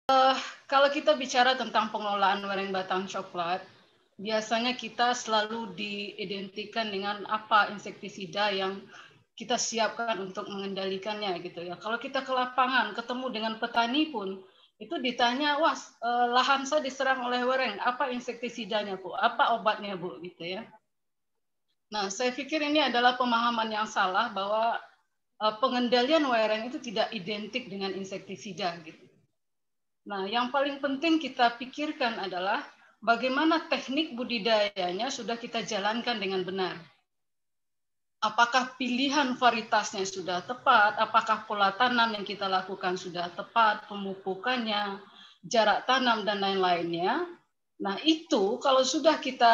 Kalau kita bicara tentang pengelolaan lereng batang coklat, biasanya kita selalu diidentikan dengan apa insektisida yang kita siapkan untuk mengendalikannya gitu ya. Kalau kita ke lapangan ketemu dengan petani pun itu ditanya, wah lahan saya diserang oleh wereng, apa insektisidanya Bu? Apa obatnya Bu? Gitu ya. Nah, saya pikir ini adalah pemahaman yang salah bahwa pengendalian wereng itu tidak identik dengan insektisida gitu. Nah, yang paling penting kita pikirkan adalah bagaimana teknik budidayanya sudah kita jalankan dengan benar. Apakah pilihan varietasnya sudah tepat, apakah pola tanam yang kita lakukan sudah tepat, pemupukannya, jarak tanam dan lain-lainnya. Nah, itu kalau sudah kita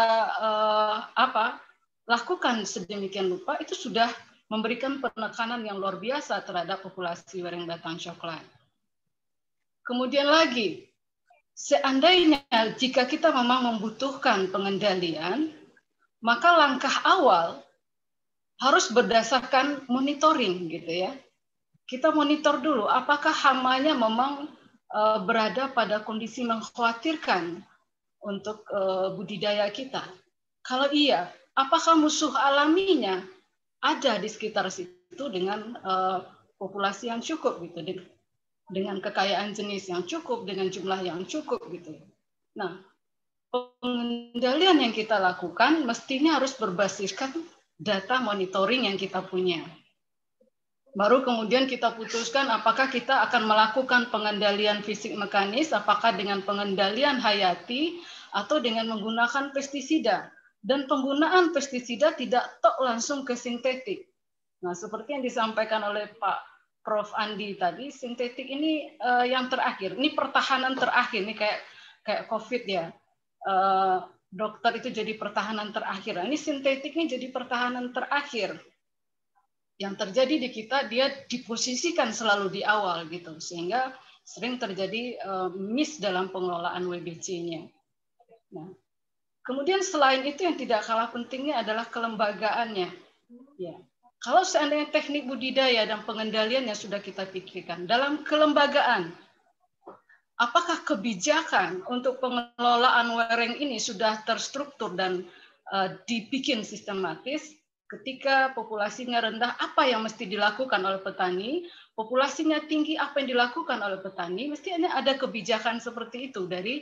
lakukan sedemikian rupa, itu sudah memberikan penekanan yang luar biasa terhadap populasi wereng batang coklat. Kemudian lagi, seandainya jika kita memang membutuhkan pengendalian, maka langkah awal harus berdasarkan monitoring gitu ya. Kita monitor dulu apakah hamanya memang berada pada kondisi mengkhawatirkan untuk budidaya kita. Kalau iya, apakah musuh alaminya ada di sekitar situ dengan populasi yang cukup gitu, dengan kekayaan jenis yang cukup, dengan jumlah yang cukup gitu. Nah, pengendalian yang kita lakukan mestinya harus berbasiskan data monitoring yang kita punya. Baru kemudian kita putuskan apakah kita akan melakukan pengendalian fisik mekanis, apakah dengan pengendalian hayati atau dengan menggunakan pestisida. Dan penggunaan pestisida tidak tok langsung ke sintetik. Nah, seperti yang disampaikan oleh Pak Prof. Andi tadi, sintetik ini yang terakhir. Ini pertahanan terakhir, ini kayak COVID ya. Dokter itu jadi pertahanan terakhir. Ini sintetik ini jadi pertahanan terakhir. Yang terjadi di kita, dia diposisikan selalu di awal gitu, sehingga sering terjadi miss dalam pengelolaan WBC-nya. Nah, kemudian selain itu yang tidak kalah pentingnya adalah kelembagaannya. Ya. Kalau seandainya teknik budidaya dan pengendaliannya sudah kita pikirkan, dalam kelembagaan, apakah kebijakan untuk pengelolaan wereng ini sudah terstruktur dan dibikin sistematis? Ketika populasinya rendah, apa yang mesti dilakukan oleh petani? Populasinya tinggi, apa yang dilakukan oleh petani? Mestinya ada kebijakan seperti itu dari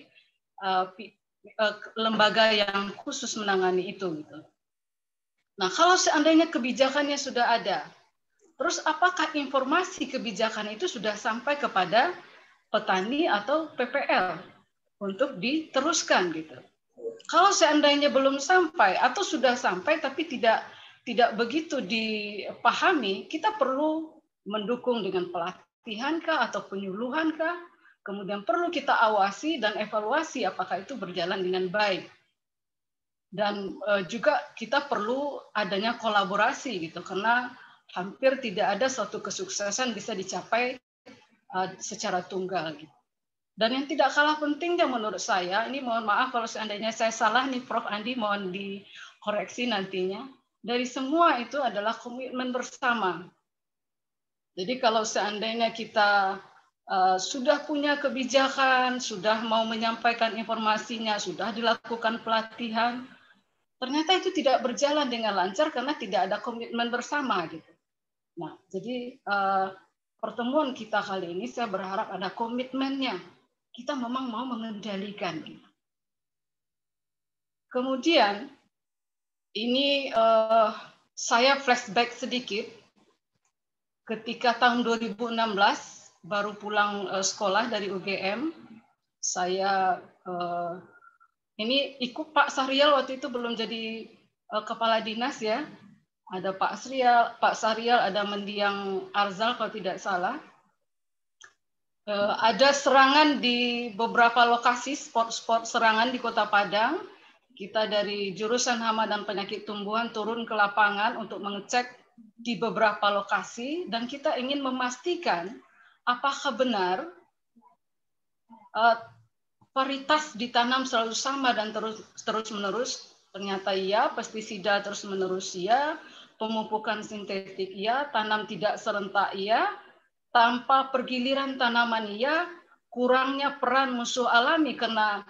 lembaga yang khusus menangani itu. Gitu. Nah, kalau seandainya kebijakannya sudah ada, terus apakah informasi kebijakan itu sudah sampai kepada petani atau PPL untuk diteruskan gitu? Kalau seandainya belum sampai atau sudah sampai tapi tidak begitu dipahami, kita perlu mendukung dengan pelatihan kah atau penyuluhan kah? Kemudian perlu kita awasi dan evaluasi apakah itu berjalan dengan baik. Dan juga kita perlu adanya kolaborasi gitu, karena hampir tidak ada suatu kesuksesan bisa dicapai secara tunggal gitu. Dan yang tidak kalah pentingnya menurut saya, ini mohon maaf kalau seandainya saya salah nih Prof. Andi, mohon dikoreksi nantinya. Dari semua itu adalah komitmen bersama. Jadi kalau seandainya kita sudah punya kebijakan, sudah mau menyampaikan informasinya, sudah dilakukan pelatihan, ternyata itu tidak berjalan dengan lancar karena tidak ada komitmen bersama gitu. Nah, jadi pertemuan kita kali ini saya berharap ada komitmennya. Kita memang mau mengendalikan. Kemudian ini saya flashback sedikit. Ketika tahun 2016 baru pulang sekolah dari UGM, saya ini ikut Pak Sahrial waktu itu belum jadi kepala dinas ya. Ada Pak Sahrial, ada Mendiang Arzal kalau tidak salah. Ada serangan di beberapa lokasi, spot-spot serangan di Kota Padang. Kita dari jurusan hama dan penyakit tumbuhan turun ke lapangan untuk mengecek di beberapa lokasi dan kita ingin memastikan apakah benar varietas ditanam selalu sama dan terus-menerus. Ternyata iya, pestisida terus-menerus iya, pemupukan sintetik iya, tanam tidak serentak iya, tanpa pergiliran tanaman iya, kurangnya peran musuh alami karena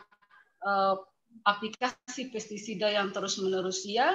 aplikasi pestisida yang terus-menerus, ya.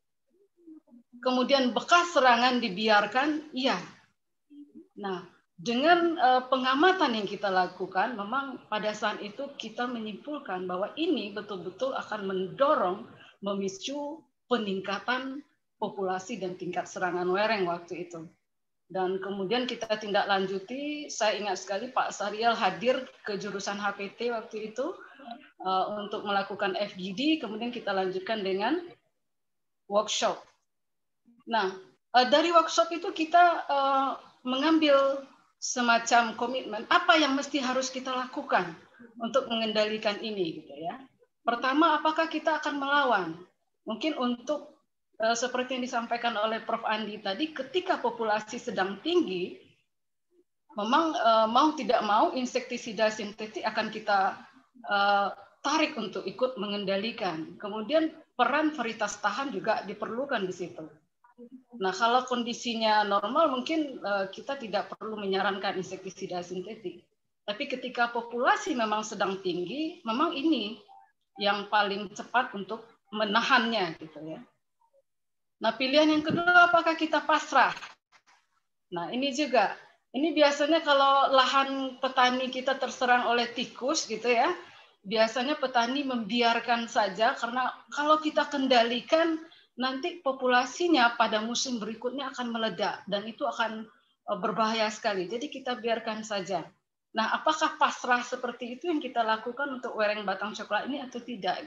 Kemudian bekas serangan dibiarkan, iya. Nah, dengan pengamatan yang kita lakukan, memang pada saat itu kita menyimpulkan bahwa ini betul-betul akan mendorong, memicu peningkatan populasi dan tingkat serangan wereng waktu itu. Dan kemudian kita tindak lanjuti, saya ingat sekali Pak Sariel hadir ke jurusan HPT waktu itu untuk melakukan FGD, kemudian kita lanjutkan dengan workshop. Nah, dari workshop itu kita mengambil semacam komitmen apa yang mesti harus kita lakukan untuk mengendalikan ini, gitu ya. Pertama, apakah kita akan melawan? Mungkin untuk seperti yang disampaikan oleh Prof. Andi tadi, ketika populasi sedang tinggi, memang mau tidak mau insektisida sintetik akan kita tarik untuk ikut mengendalikan. Kemudian peran varietas tahan juga diperlukan di situ. Nah, kalau kondisinya normal mungkin kita tidak perlu menyarankan insektisida sintetik. Tapi ketika populasi memang sedang tinggi, memang ini yang paling cepat untuk menahannya, gitu ya. Nah, pilihan yang kedua, apakah kita pasrah? Nah, ini juga. Ini biasanya kalau lahan petani kita terserang oleh tikus, gitu ya, biasanya petani membiarkan saja, karena kalau kita kendalikan, nanti populasinya pada musim berikutnya akan meledak, dan itu akan berbahaya sekali. Jadi kita biarkan saja. Nah, apakah pasrah seperti itu yang kita lakukan untuk wereng batang coklat ini atau tidak?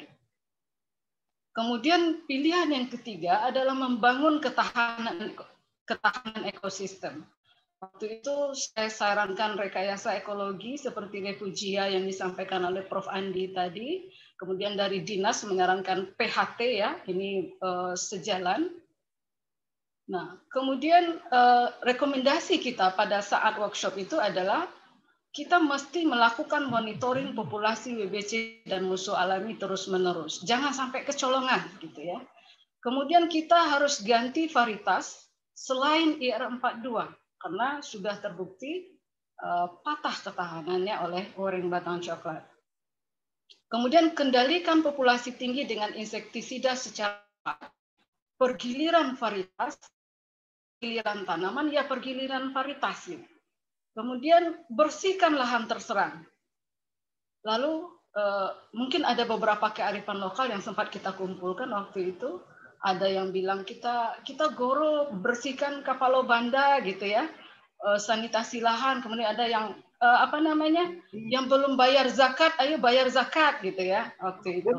Kemudian pilihan yang ketiga adalah membangun ketahanan ekosistem. Waktu itu saya sarankan rekayasa ekologi seperti refugia yang disampaikan oleh Prof. Andi tadi. Kemudian dari dinas menyarankan PHT, ya, ini sejalan. Nah, kemudian rekomendasi kita pada saat workshop itu adalah kita mesti melakukan monitoring populasi WBC dan musuh alami terus-menerus. Jangan sampai kecolongan, gitu ya. Kemudian kita harus ganti varietas selain IR42 karena sudah terbukti patah ketahanannya oleh wereng batang coklat. Kemudian kendalikan populasi tinggi dengan insektisida secara pergiliran varietas, pergiliran tanaman, ya pergiliran varietas. Kemudian bersihkan lahan terserang. Lalu mungkin ada beberapa kearifan lokal yang sempat kita kumpulkan waktu itu. Ada yang bilang kita goro bersihkan Kapalo Banda, gitu ya, sanitasi lahan. Kemudian ada yang yang belum bayar zakat, ayo bayar zakat, gitu ya waktu itu.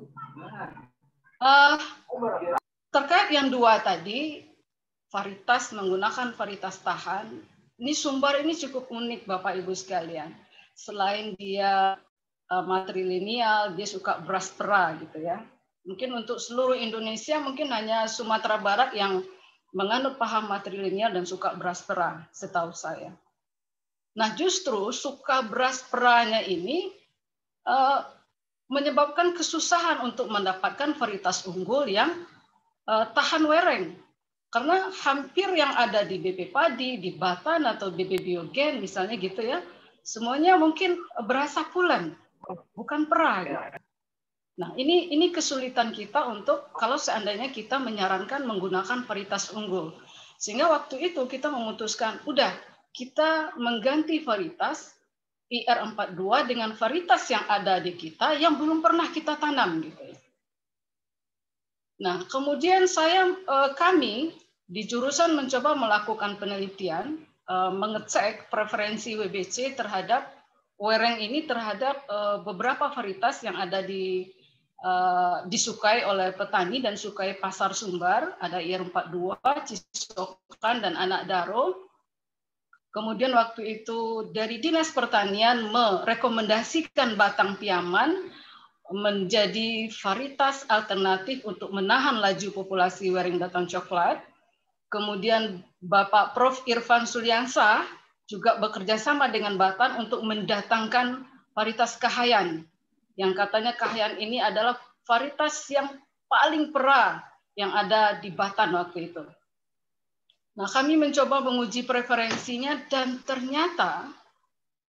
Terkait yang dua tadi, varietas menggunakan varietas tahan. Ini sumber ini cukup unik Bapak Ibu sekalian. Selain dia matrilineal, dia suka braspera, gitu ya. Mungkin untuk seluruh Indonesia mungkin hanya Sumatera Barat yang menganut paham matrilineal dan suka braspera, setahu saya. Nah, justru suka brasperanya ini menyebabkan kesusahan untuk mendapatkan varietas unggul yang tahan wereng. Karena hampir yang ada di BP Padi, di Batan atau BP Biogen misalnya, gitu ya, semuanya mungkin berasa pulen, bukan pera. Gitu. Nah, ini kesulitan kita untuk kalau seandainya kita menyarankan menggunakan varietas unggul. Sehingga waktu itu kita memutuskan, udah kita mengganti varietas IR42 dengan varietas yang ada di kita yang belum pernah kita tanam, gitu ya. Nah, kemudian kami di jurusan mencoba melakukan penelitian, mengecek preferensi WBC terhadap wereng ini terhadap beberapa varietas yang ada disukai oleh petani dan sukai pasar sumber, ada IR42, Cisokan, dan Anak Daro. Kemudian waktu itu dari Dinas Pertanian merekomendasikan batang piaman menjadi varietas alternatif untuk menahan laju populasi wereng batang coklat. Kemudian Bapak Prof. Irfan Suliansa juga bekerja sama dengan Batan untuk mendatangkan varietas Kahayan, yang katanya Kahayan ini adalah varietas yang paling pera yang ada di Batan waktu itu. Nah, kami mencoba menguji preferensinya dan ternyata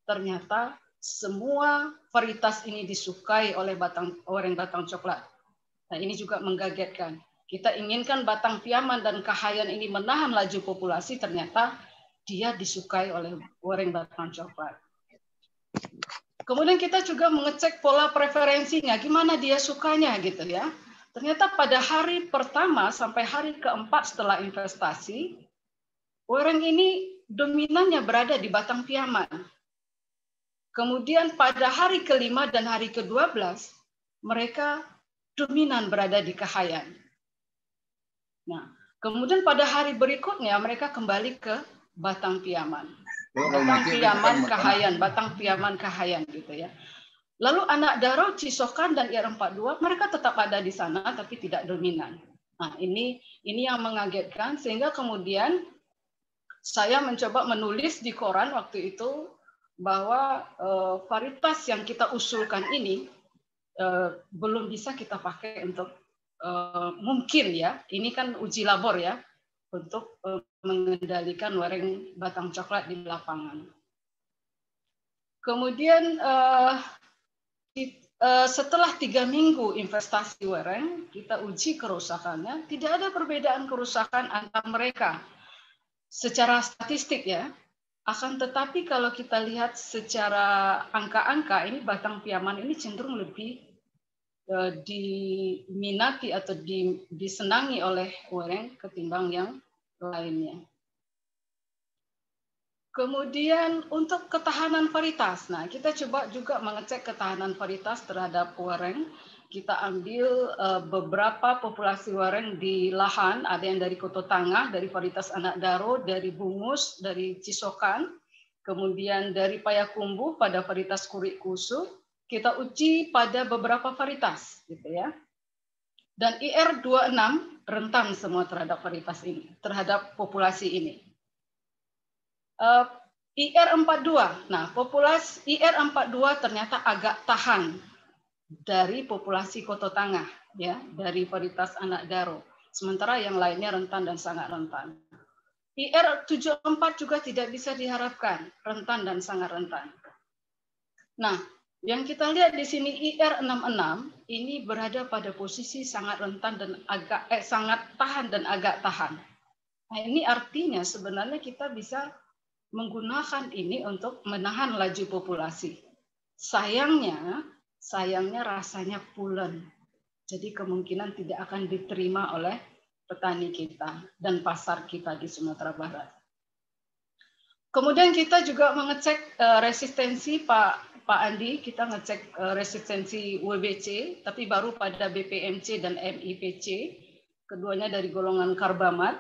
ternyata semua varietas ini disukai oleh orang batang coklat. Nah, ini juga menggagetkan. Kita inginkan Batang Piaman dan Kahayan ini menahan laju populasi, ternyata dia disukai oleh orang batang coklat. Kemudian kita juga mengecek pola preferensinya, gimana dia sukanya gitu ya. Ternyata pada hari pertama sampai hari keempat setelah investasi, orang ini dominannya berada di Batang Piaman. Kemudian pada hari kelima dan hari ke-12, mereka dominan berada di Kahayan. Nah, kemudian pada hari berikutnya mereka kembali ke Batang Piaman. Batang Piaman Kahayan, Batang Piaman Kahayan gitu ya. Lalu anak Daro, Cisokan dan IR42 mereka tetap ada di sana tapi tidak dominan. Nah, ini yang mengagetkan sehingga kemudian saya mencoba menulis di koran waktu itu bahwa varietas yang kita usulkan ini belum bisa kita pakai untuk mungkin ya, ini kan uji labor ya, untuk mengendalikan wereng batang coklat di lapangan. Kemudian setelah 3 minggu investasi wereng, kita uji kerusakannya, tidak ada perbedaan kerusakan antara mereka secara statistik ya. Akan tetapi kalau kita lihat secara angka-angka, ini Batang Piaman ini cenderung lebih diminati atau disenangi oleh wereng ketimbang yang lainnya. Kemudian untuk ketahanan varietas, nah kita coba juga mengecek ketahanan varietas terhadap wereng. Kita ambil beberapa populasi wereng di lahan, ada yang dari Koto Tangah, dari varietas Anak Daro, dari Bungus, dari Cisokan, kemudian dari Payakumbuh pada varietas Kurik Kusu. Kita uji pada beberapa varietas, gitu ya. Dan IR26 rentan semua terhadap varietas ini, terhadap populasi ini. IR42, nah populasi IR42 ternyata agak tahan dari populasi Koto Tangah, ya, dari varietas Anak Daro. Sementara yang lainnya rentan dan sangat rentan. IR74 juga tidak bisa diharapkan, rentan dan sangat rentan. Nah, yang kita lihat di sini IR66 ini berada pada posisi sangat rentan dan sangat tahan dan agak tahan. Nah, ini artinya sebenarnya kita bisa menggunakan ini untuk menahan laju populasi. Sayangnya rasanya pulen. Jadi kemungkinan tidak akan diterima oleh petani kita dan pasar kita di Sumatera Barat. Kemudian kita juga mengecek resistensi Pak Andi, kita ngecek resistensi WBC, tapi baru pada BPMC dan MIPC, keduanya dari golongan karbamat.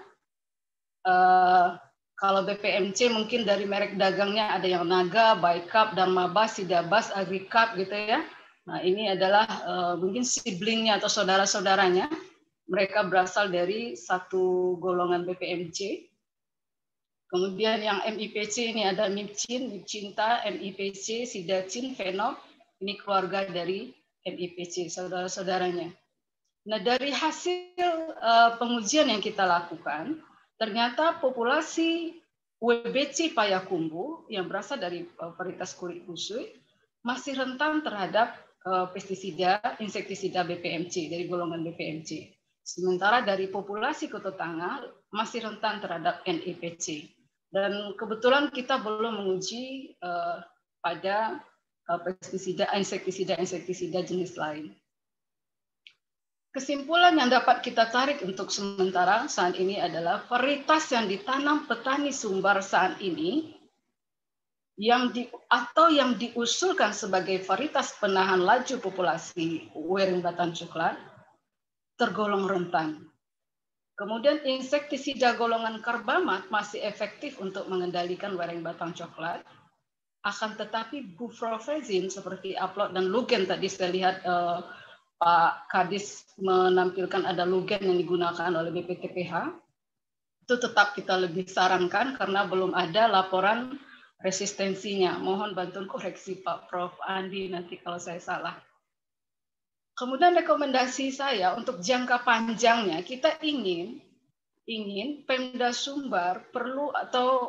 Kalau BPMC mungkin dari merek dagangnya ada yang Naga, Baikap, Dharmabas, Sidabas, Agricap gitu ya. Nah ini adalah mungkin siblingnya atau saudara-saudaranya. Mereka berasal dari satu golongan BPMC. Kemudian yang MIPC ini ada Mipcin, Mipcinta, MIPC, Sidacin, Fenop. Ini keluarga dari MIPC, saudara-saudaranya. Nah dari hasil pengujian yang kita lakukan, ternyata populasi WBC Payakumbuh yang berasal dari varietas Kurik Kusui masih rentan terhadap pestisida, insektisida BPMC, dari golongan BPMC. Sementara dari populasi Koto Tangah masih rentan terhadap NIPC. Dan kebetulan kita belum menguji pada pestisida, insektisida jenis lain. Kesimpulan yang dapat kita tarik untuk sementara saat ini adalah varietas yang ditanam petani Sumbar saat ini yang diusulkan sebagai varietas penahan laju populasi wereng batang coklat tergolong rentan. Kemudian insektisida golongan karbamat masih efektif untuk mengendalikan wereng batang coklat. Akan tetapi buprofezin seperti Aplot dan Lugen tadi saya lihat Pak Kadis menampilkan ada Lugen yang digunakan oleh BPTPH, itu tetap kita lebih sarankan karena belum ada laporan resistensinya. Mohon bantuan koreksi Pak Prof. Andi nanti kalau saya salah. Kemudian rekomendasi saya untuk jangka panjangnya, kita ingin Pemda Sumbar perlu atau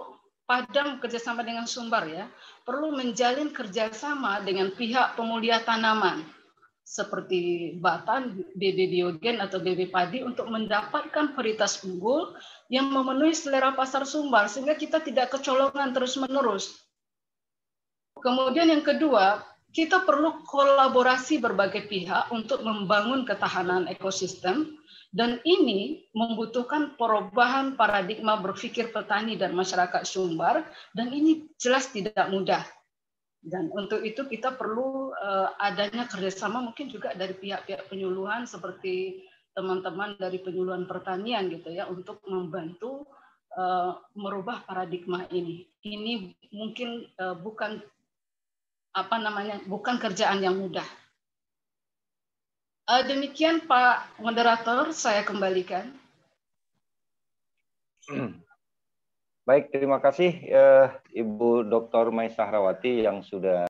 Padang kerjasama dengan Sumbar ya, perlu menjalin kerjasama dengan pihak pemulia tanaman seperti Batan, BB Biogen atau BB Padi untuk mendapatkan varietas unggul yang memenuhi selera pasar Sumbar sehingga kita tidak kecolongan terus-menerus. Kemudian yang kedua, kita perlu kolaborasi berbagai pihak untuk membangun ketahanan ekosistem. Dan ini membutuhkan perubahan paradigma berpikir petani dan masyarakat Sumbar, dan ini jelas tidak mudah. Dan untuk itu kita perlu adanya kerjasama mungkin juga dari pihak-pihak penyuluhan seperti teman-teman dari penyuluhan pertanian gitu ya, untuk membantu merubah paradigma ini. Ini mungkin bukan kerjaan yang mudah. Demikian Pak Moderator, saya kembalikan. Baik, terima kasih Ibu Dr. Mai Sahrawati yang sudah